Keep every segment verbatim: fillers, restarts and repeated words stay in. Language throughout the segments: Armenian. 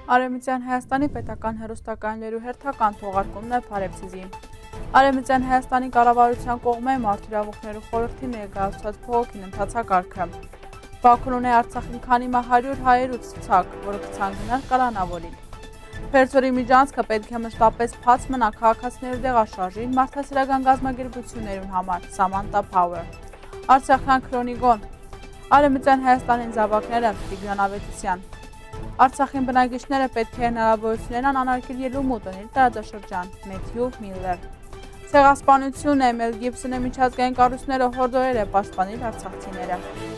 Արևմտյան Հայաստանի պետական հեռուստականներու հերթական թողարկումն է Փարեվցիզի։ Արևմտյան Հայաստանի կառավարության կողմէ Մարդ իրավունքներու խորհրդի ներկայացված փողոքին ընթացակարգը։ Բաքուն ունի Արցախին քանի մը հարյուր հայերու ցուցակ, որը կցանգնար կալանավորին։ Փերձորի միջանցքը պետք է մշտապես բաց մնա քաղաքացիներու դեղաշարժին մարդասիրական գազམ་ագերբություններուն համար։ Samantha Power։ Արցախյան քրոնիկոն։ Արևմտյան Հայաստանին զավակները Տիգրան Ավետիսյան։ Արցախին բնակիչները պետք է հնարավորություն ունենան անարգել ելումուտ ունիլ տարածաշրջան Մեթյու Միլլեր։ Ցեղասպանություն է Մել Գիբսոնը միջազգային կառույցները հորդորել է պաշտպանել արցախցիները։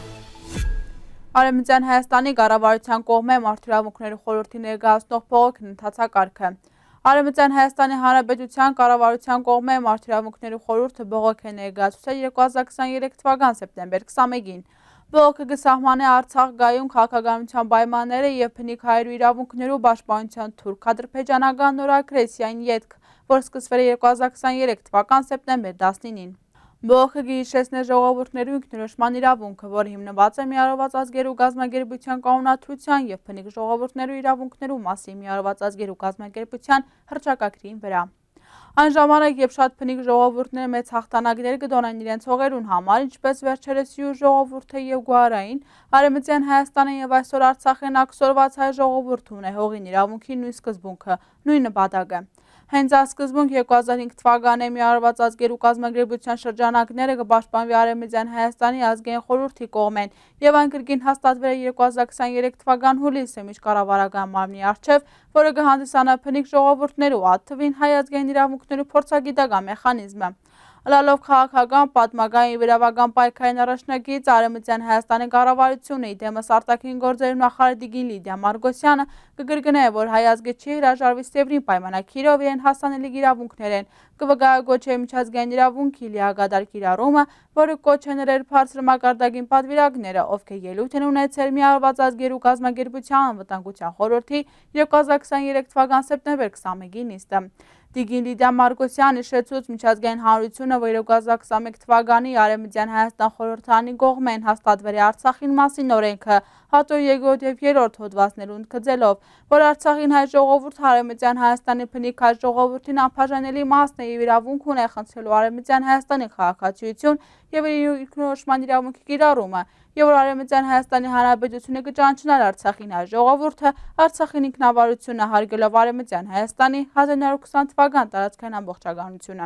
Արևմտյան Հայաստանի կառավարության կողմէ Մարդ իրավունքներու խորհրդի ներկայացնող փողոքն ընթացակարգը։ Արևմտյան Հայաստանի Հանրապետության կառավարության կողմէ Մարդ իրավունքներու խորհուրդը բողոք է ներկայացուցել երկու հազար քսաներեք թվական սեպտեմբեր քսանմեկին։ Բողոքը կսահմանե Արցախ գայուն քաղաքականության պայմանները եւ բնիկ հայերու իրավունքներու պաշտպանության թուրք ադրբեջանական նոր ագրեսիային ետք, որ սկսվել է երկու հազար քսաներեք թվական սեպտեմբեր տասնինին։ Բողոքը կհիշեցնե ժողովուրդներու ինքնորոշման իրավունքը, որը հիմնված է միավորված ազգերու գազམ་ագերբության կանոնադրության եւ բնիկ ժողովուրդներու իրավունքներու մասին միավորված ազգերու գազམ་ագերբության հռչակագրին վրա։ Այն ժամանակ, երբ շատ բնիկ ժողովուրդները մեծ հաղթանակներ կդոնեն իրենց հողերուն համար, ինչպես վերջերս յուր ժողովուրդը եւ Գուարային, Արևմտյան Հայաստանը եւ այսօր Արցախեն ակսորված հայ ժողովուրդը ունի հողին իրավունքի նույն սկզբունքը, նույն նպատակը։ Հենց այս սկզբունք երկու հազար հինգ թվականի միավորված ազգերու գազམ་ագերբության շրջանակները կպաշտպանվի Արևմտյան Հայաստանի ազգային խորհրդի կողմեն եւ այն կրկին հաստատվել է երկու հազար քսաներեք թվական հուլիսը միջկառավարական մարմնի առջեւ, որը կհանդիսանա բնիկ ժողովուրդներու այդ թվին հայ ազգային իրավունքներու փորձագիտական մեխանիզմը։ Լալով քաղաքական, պատմական եւ իրավական պայքարին առաջնագիծ Արևմտյան Հայաստանի կառավարությունը իդեմս արտաքին գործերի նախարար Տիգին Լիդիա Մարգոսյանը կգրգնե, որ հայ ազգը չի հրաժարվի Սևրին պայմանագիրով իրեն հասանելի իրավունքներեն, կվկայագոչի միջազգային իրավունքի լիակատար կիրառումը, որը կոչ է ներել բարձր մակարդակին պատվիրակները, ովքեր ելույթ են ունեցել միավորված ազգերու գազམ་ագերբության անվտանգության խորհրդի երկու հազար քսաներեք թվական սեպտեմբեր քսանմեկի նիստը։ Տիգին Լիդիա Մարգոսյանը նշեցուց միջազգային հանրությունը, որ երկու հազար քսանմեկ թվականի Արևմտյան Հայաստան խորհրդարանի կողմեն հաստատվել է Արցախին մասին օրենքը, հատոր երկրորդ եւ երրորդ հոդվածներուն ընդգծելով, որ Արցախին հայ ժողովուրդը Արևմտյան Հայաստանի բնիկ հայ ժողովրդին անբաժանելի մասն է եւ իրավունք ունի խնդրելու Արևմտյան Հայաստանի քաղաքացիություն եւ իր ինքնորոշման իրավունքի կիրառումը, եւ որ Արևմտյան Հայաստանի Հանրապետությունը կճանչնար Արցախին հայ ժողովուրդը Արցախին ինքնավարությունը հարգելով Արևմտյան Հայաստանի հազար նոյ հարյուր քսան թվական տարածքային ամբողջականությունը։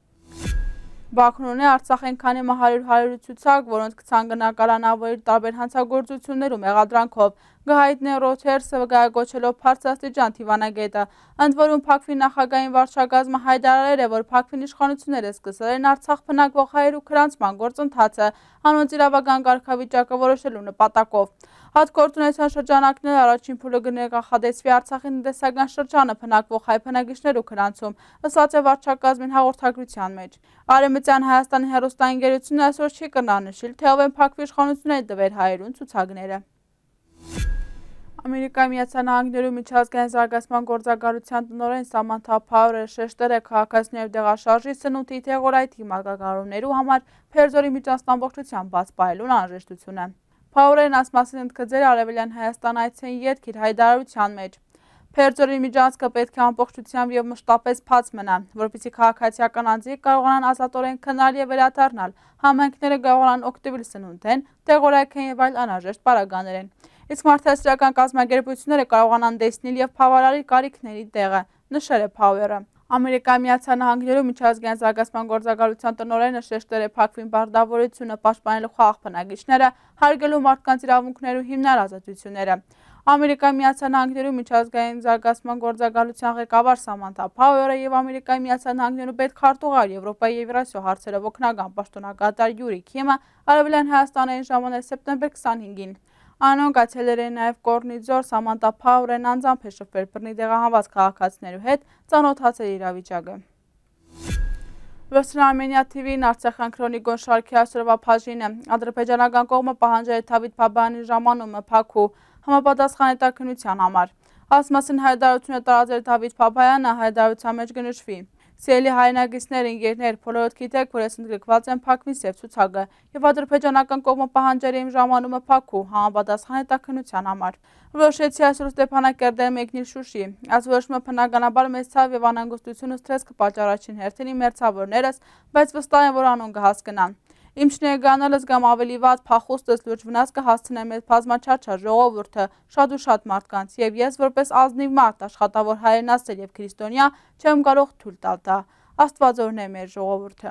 Բաքուն ունի Արցախեն քանի մը հարյուր հայերու ցուցակ, որոնց կցանգնա կալանավորի տարբեր հանցագործություններու մեղադրանքով, կհայտնի Ռոթերսը վկայակոչելով բարձրաստիճան թիվանագետը, ընդ որում Փակվի նախագահային վարչակազմը հայտարարել է, որ Փակվին իշխանությունները սկսել են Արցախ բնակվող հայերու քրանցման գործընթացը անոնց իրավական կարգավիճակը որոշելու նպատակով։ Հատկորտունեցան շրջանակները առաջին փուլը կներկայացվի Արցախի տնտեսական շրջանը բնակվող հայ բնակիչներու քրանցում, ըստ է վարչակազմին հաղորդագրության մեջ։ Արևմտյան Հայաստանի հեռուստաընկերությունը այսօր չի կրնանշել, թե ով են Փակվի իշխանությունները տվել հայերուն ցուցակները։ Ամերիկայի Միացյալ Նահանգներու միջազգային զարգացման գործակալության տնօրեն Samantha Power-ը շեշտել է քաղաքացիներու դեղաշարժի սնունդի թեղորայթի մարգագարումներու համար Փերձորի միջանցքն ամբողջությամբ բաց պահելուն անհրաժեշտությունը։ Power-ն այս մասին ընդգծել է Արևելյան Հայաստան այցեն ետք իր հայտարարության մեջ։ Փերձորի միջանցքը պետք է ամբողջությամբ եւ մշտապես բաց մնա, որպեսզի քաղաքացիական անձիկ կարողանան ազատորեն քննալ եւ վերադառնալ, համայնքները կարողանան օգտվել սնունդեն, տեղորայքեն եւ այլ անհրաժեշտ պարագաներեն։ Իսկ մարդասիրական կազմակերպությունները կարողանան տեսնել եւ բավարարել կարիքների տեղը, նշել է Power-ը։ Ամերիկայի Միացյալ Նահանգներու միջազգային զարգացման գործակալության տնօրենը շեշտել է Փակվին պարտավորությունը պաշտպանելու խաղաղ բնակիչները, հարգելու մարդկանց իրավունքներու հիմնար ազատությունները։ Ամերիկայի Միացյալ Նահանգներու միջազգային զարգացման գործակալության ղեկավար Samantha Power-ը եւ Ամերիկայի Միացյալ Նահանգներու պետքարտուղար Եվրոպայի եւ Եվրասիա հարցերով օգնական պաշտոնակատար Յուրի Քիմը Արևելյան Հայաստանին ժամանել սեպտեմբեր քսանհինգին։ Անոնք այցելել են նաև Կորնիձոր, Samantha Power-ն անձամբ է շփվել բռնի տեղահանված քաղաքացիներու հետ, ծանոթացել իրավիճակը։ Western Armenia T V-ն Արցախյան քրոնիկոն շարքի այսօրվա բաժինը ադրբեջանական կողմը պահանջել է Դավիթ Բաբայանի ժամանումը Բաքու համապատասխան հետաքննության համար։ Այս մասին հայտարարություն է տարածել Դավիթ Բաբայանը, հայտարարության մեջ կնշվի։ Սիրելի հայրենագիտներ, ընկերներ, բոլորդ գիտեք, որ ես ընդգրկված եմ փակվի սև ցուցակը եւ ադրբեջանական կողմը պահանջել է իմ ժամանումը փակու համապատասխան հետաքննության համար։ Որոշեցի այսօր Ստեփանակերտը մեկնիլ Շուշի։ Այս որոշումը բնականաբար մեծ ցավ եւ անհանգստություն ու սթրես կպատճառացին հերթին իմ մերձավորներս, բայց վստահ եմ, որ անուն կհասկանան։ Իմ շնորհիգանալս կամ ավելի վատ փախուստս լուրջ վնաս կհասցնի մեծ բազմաչափ ժողովուրդը, շատ ու շատ մարդկանց, եւ ես որպես ազնիվ մարդ, աշխատավոր հայրենասեր եւ քրիստոնյա չեմ կարող թույլ տալ դա։ Աստված օրհնե մեր ժողովուրդը։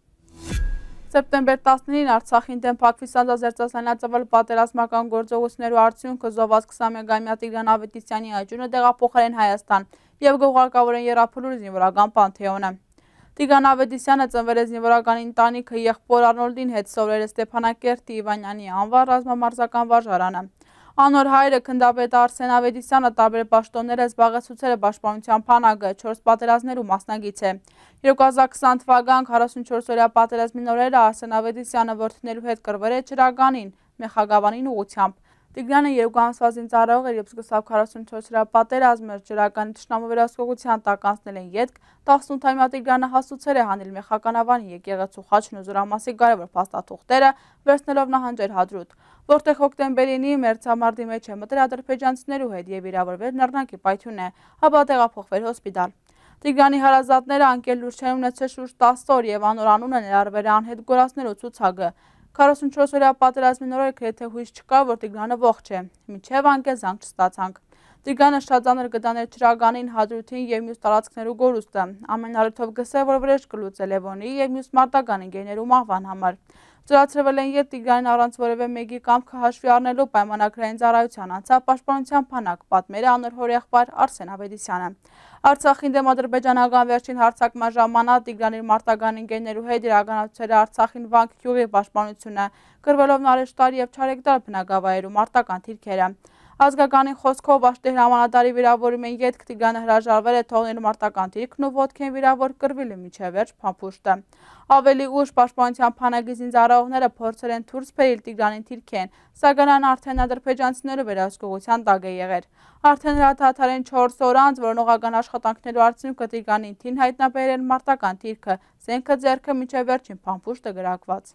Սեպտեմբեր տասնինին Արցախին դեմ փակվի սանձազերծասանացավալ պատերազմական գործողություններու արդյունքը զոհված քսանմեկամյա Տիգրան Ավետիսյանի աճյունը տեղափոխել են Հայաստան եւ գողարկավոր են Եռափլուր զինվորական պանթեոնը։ Տիգրան Ավետիսյանը ծնվել է զինվորական ընտանիքը եղբոր Արնոլդին հետ սովորել է Ստեփանակերտի Իվանյանի անվան ռազմամարզական վարժարանը։ Անոր հայրը քնդապետ Արսեն Ավետիսյանը տարբեր պաշտոններ է զբաղեցուցել է պաշտպանության բանակը, չորս պատերազմներու մասնագիծ է։ երկու հազար քսան թվական քառասունչորս-օրյա պատերազմի նորերը Արսեն Ավետիսյանը որդիներու հետ կռվել է Ճրագանին, Մեխագավանին ուղղությամբ։ Տիգրանը երկու ամսվա զինծառայող էր, երբ սկսավ քառասունչորս-օրյա պատերազմը, Ճրագանի թշնամու վերահսկողության տակ անցնել են ետք, տասնութամյա Տիգրանը հասցուցել է հանել Մեխականավանի եկեղեցու խաչն ու Զորամասի կարևոր փաստաթուղթերը, վերցնելով նահանջել Հադրութ, որտեղ հոկտեմբերինի մերձամարտի մեջ է մտել ադրբեջանցիներու հետ եւ վիրավորվել նռնակի պայթյուն է, ապա տեղափոխվել հոսպիտալ։ Տիգրանի հարազատները անկել լուրջ չեն ունեցել շուրջ տասը օր եւ անոր անունը ներառվել է անհետ գորածներու ցուցակը։ քառասունչորս-օրյա պատերազմի նորերը գրեթե հույս չկա, որ Տիգրանը ողջ է, մինչև անկել զանգ չստացանք։ Տիգրանը շատ ծանր կտաներ Ճրագանին, Հադրութին եւ մյուս տարածքներու գորուստը, ամեն առիթով գսե, որ վրեժ կլուծե Լևոնի եւ մյուս մարտական ընկերներու մահվան համար։ Ծրացրվել են եւ Տիգրանին առանց որևէ մեկի կամքը հաշվի առնելու պայմանագրային ծառայության անցավ պաշտպանության բանակ, պատմել է անոր հորեղբայր Արսեն Ավետիսյանը։ Արցախին դեմ ադրբեջանական վերջին հարձակման ժամանակ Տիգրանի մարտական ընկերներու հետ իրականացրել է Արցախին Վանք գյուղի պաշտպանությունը, կռվելով Նարեշտարի եւ Չարեկտար բնակավայրերու մարտական թիրքերը։ Ազգականին խոսքով աշտի հրամանատարի վիրավորում են ետք Տիգրանը հրաժարվել է թողնել մարտական թիրքն ու ոտքեն վիրավոր կռվել է մինչև վերջ փամփուշտը։ Ավելի ուշ պաշտպանության բանակի զինծառայողները փորձել են դուրս բերել Տիգրանին թիրքեն, սակայն այն արդեն ադրբեջանցիներու վերահսկողության տակ է եղել։ Արդեն հրաթաթարեն չորս օր անց որոնողական աշխատանքներու արդյունքը Տիգրանին թին հայտնաբերել մարտական թիրքը, զենքը ձեռքը մինչև վերջին փամփուշտը գրակված։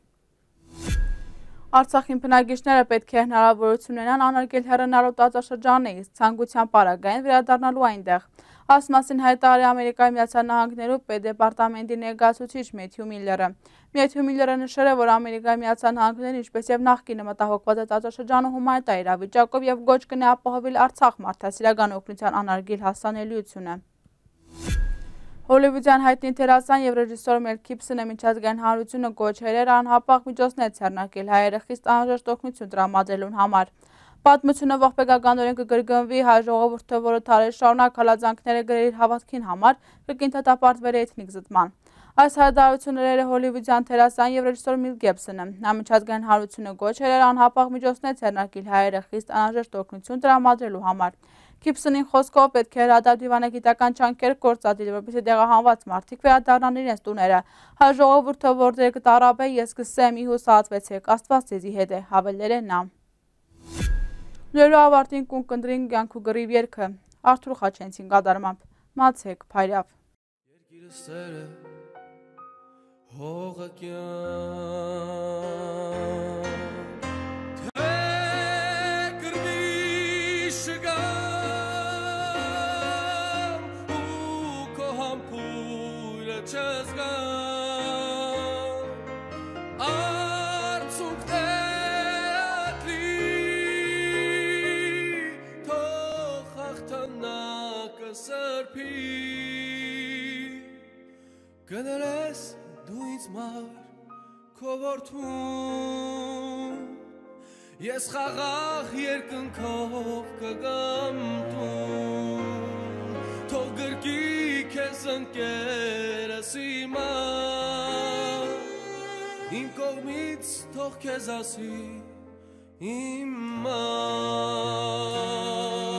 Արցախին բնակիչները պետք է հնարավորություն ունենան անարգել հեռանալու տարածաշրջաններից, ցանկության պարագային վերադառնալու այնտեղ։ Այս մասին հայտարարել է Ամերիկայի Միացյալ Նահանգներու պետդեպարտամենտի ներկայացուցիչ Մեթյու Միլլերը։ Մեթյու Միլլերը նշել է, որ Ամերիկայի Միացյալ Նահանգներն ինչպես եւ նախկինը մտահոգված է տարածաշրջանում հումանիտար իրավիճակով եւ գոչ կնի ապահովել Արցախ մարդասիրական օգնության անարգել հասանելիությունը։ Հոլիվուդյան հայտնի դերասան եւ ռեժիսոր Մել Գիբսոնը միջազգային հանրությունը կոչել էր անհապաղ միջոցներ ձեռնարկել հայերը խիստ անհրաժեշտ օգնություն տրամադրելուն համար։ Պատմությունը ողբերգականորեն կգրգնվի հայ ժողովուրդը, որը դարեր շարունակ հալածանքներ է գրել իր հավատքին համար, կրկին դատապարտվել է էթնիկ զտման։ Այս հայտարարությունները հոլիվուդյան դերասան եւ ռեժիսոր Մել Գիբսոնը համաճարակային հանրությունը կոչել էր անհապաղ միջոցներ ձեռնարկել հայերը խիստ անհրաժեշտ օգնություն տրամադրելու համար։ Գիբսոնին խոսքով պետք է հրադադար դիվանագիտական ջանքեր գործադրել, որպեսզի տեղահանված մարդիկ վերադառնան իրենց տուները։ Հայ ժողովուրդը, որտեղ կտարապե, ես կսեմ, ի հուսացվեցեք, Աստված ձեզի հետ է, հավելել է նա։ Լուրերու ավարտին կունկնդրին կյանք ու գրիվ երգը Արթուր Խաչենցին կատարմամբ։ Մացեք, փայրավ։ Կներես դու ինձ մար քո որդուն, ես խաղաղ երկնքով կգամ տուն, թող գրկի քեզ ընկերս իմա, իմ կողմից թող քեզ ասի իմ մար։